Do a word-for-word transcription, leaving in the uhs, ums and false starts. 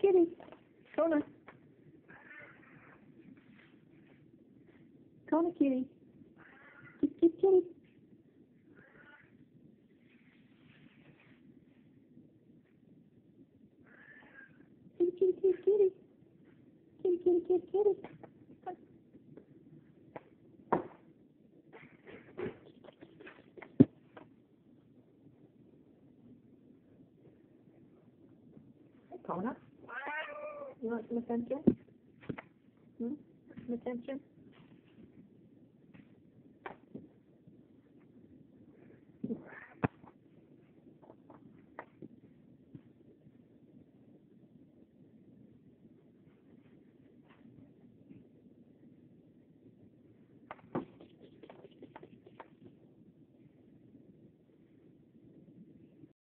kitty. Kona. Kona kitty. Kitty, kitty, kitty. Kitty, kitty, kitty, kitty. Kitty, kitty, kitty, kitty. Hey, Kona. You want some attention? Hmm? Some attention?